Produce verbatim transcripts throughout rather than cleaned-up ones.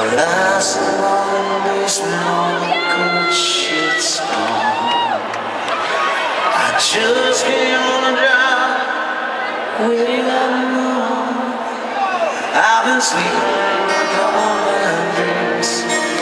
Last one basement on the good shit's gone. I just came on a job waiting on the moon. I've been sleeping like all my dreams.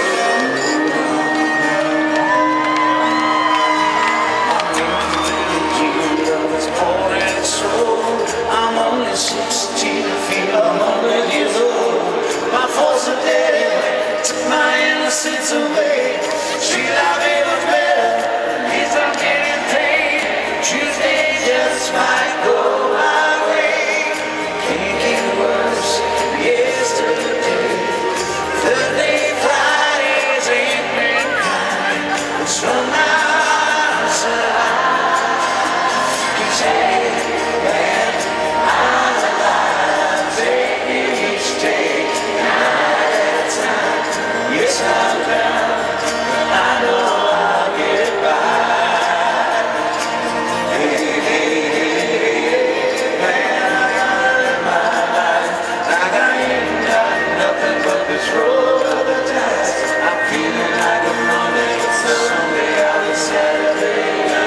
I'm only sixteen feet, I'm only years old. My faults are dead, took my innocence away. Street life ain't much better, at least I'm getting paid. Tuesday just might go my way. Can't get worse, yesterday. Thursday, Fridays ain't been kind, but somehow, somehow, can say that I'm alive. Take each day, night at a time. Yes, I'm down, but I know I'll get by. Hey, hey, hey, hey, man, I gotta live my life like I ain't got nothing but this roll of the dice. I'm feeling like a Monday, it's a Sunday, I'll be Saturday.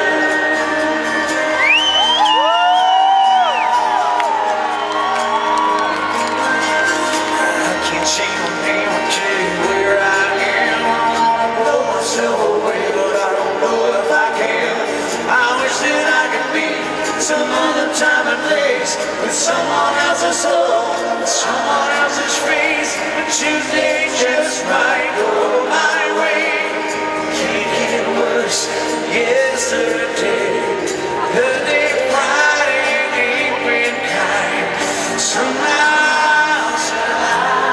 She will be able to tell you where I am. I wanna blow myself away, but I don't know if I can. I wish that I could be some other time and place, with someone else's soul, with someone else's face. But Tuesday just might go my way. Can't get worse than yesterday. Thursday, Friday ain't been kind. Somehow, somehow.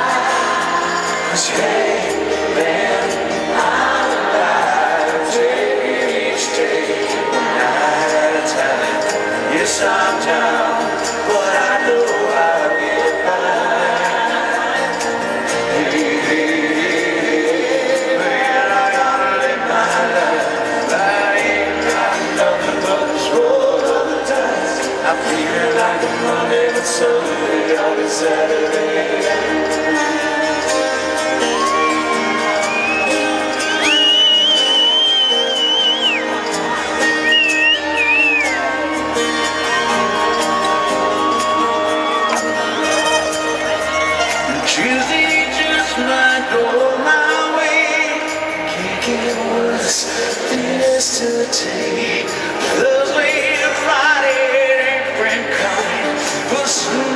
Hey, man, I'm alive. Take each day, one night at a time. Yes, I'm down, but I know I'll get by. Hey, hey, hey, man, I gotta live my life. I ain't got nothing but this roll of the dice. I'm feeling like a Monday, but Sunday, I'll be Saturday. Tuesday just might go my way. Can't get worse than yesterday. Thursday to Friday ain't been kind, but